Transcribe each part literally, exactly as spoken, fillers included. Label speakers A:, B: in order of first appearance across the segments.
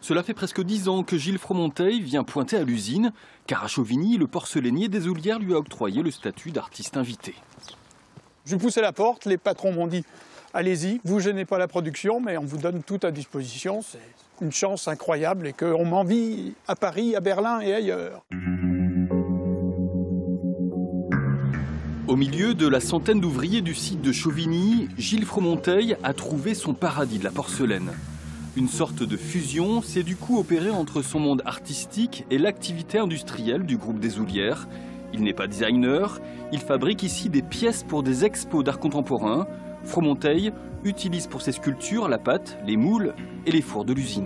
A: Cela fait presque dix ans que Gilles Fromonteil vient pointer à l'usine, car à Chauvigny, le porcelainier des Oulières lui a octroyé le statut d'artiste invité.
B: Je poussais la porte, les patrons m'ont dit « Allez-y, vous gênez pas la production, mais on vous donne tout à disposition. » C'est une chance incroyable et qu'on m'envie à Paris, à Berlin et ailleurs.
A: Au milieu de la centaine d'ouvriers du site de Chauvigny, Gilles Fromonteil a trouvé son paradis de la porcelaine. Une sorte de fusion s'est du coup opérée entre son monde artistique et l'activité industrielle du groupe des Oulières. Il n'est pas designer, il fabrique ici des pièces pour des expos d'art contemporain. Fromonteil utilise pour ses sculptures la pâte, les moules et les fours de l'usine.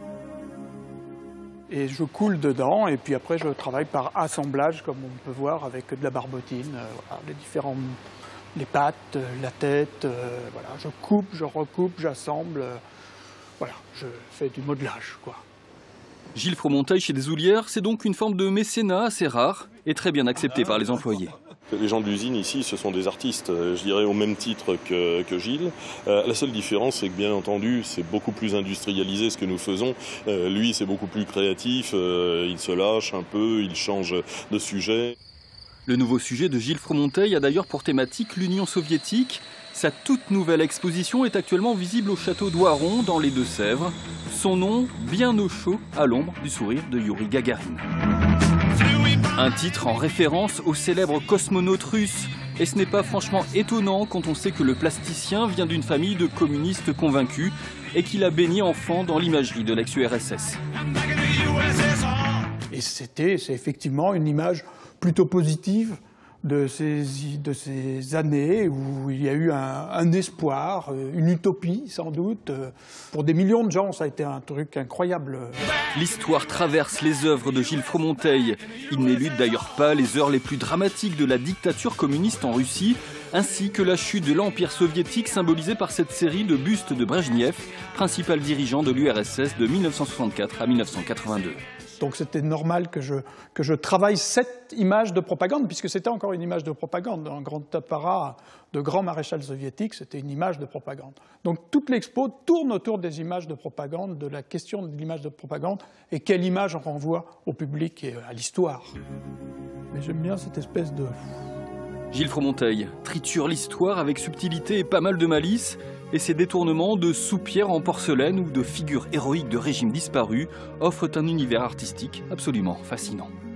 B: Et je coule dedans et puis après je travaille par assemblage comme on peut voir avec de la barbotine, euh, voilà, les différents, les pattes, euh, la tête, euh, voilà, je coupe, je recoupe, j'assemble, euh, voilà, je fais du modelage, quoi.
A: Gilles Fromonteil chez des Oulières, c'est donc une forme de mécénat assez rare et très bien acceptée par les employés.
C: Les gens de l'usine ici, ce sont des artistes, je dirais au même titre que, que Gilles. Euh, la seule différence, c'est que bien entendu, c'est beaucoup plus industrialisé ce que nous faisons. Euh, lui, c'est beaucoup plus créatif, euh, il se lâche un peu, il change de sujet.
A: Le nouveau sujet de Gilles Fromonteil a d'ailleurs pour thématique l'Union soviétique. Sa toute nouvelle exposition est actuellement visible au château d'Oiron dans les Deux-Sèvres. Son nom, bien au chaud, à l'ombre du sourire de Youri Gagarine. Un titre en référence au célèbre cosmonaute russe. Et ce n'est pas franchement étonnant quand on sait que le plasticien vient d'une famille de communistes convaincus et qu'il a baigné enfant dans l'imagerie de l'ex-U R S S.
B: Et c'était, c'est effectivement une image plutôt positive de ces, de ces années où il y a eu un, un espoir, une utopie sans doute. Pour des millions de gens, ça a été un truc incroyable.
A: L'histoire traverse les œuvres de Gilles Fromonteil. Il n'élude d'ailleurs pas les heures les plus dramatiques de la dictature communiste en Russie, ainsi que la chute de l'Empire soviétique symbolisée par cette série de bustes de Brejnev, principal dirigeant de l'U R S S de mille neuf cent soixante-quatre à mille neuf cent quatre-vingt-deux.
B: Donc c'était normal que je, que je travaille cette image de propagande, puisque c'était encore une image de propagande. Un grand apparat de grand maréchal soviétique, c'était une image de propagande. Donc toute l'expo tourne autour des images de propagande, de la question de l'image de propagande, et quelle image on renvoie au public et à l'histoire. Mais j'aime bien cette espèce de...
A: Gilles Fromonteil triture l'histoire avec subtilité et pas mal de malice, et ses détournements de soupières en porcelaine ou de figures héroïques de régimes disparus offrent un univers artistique absolument fascinant.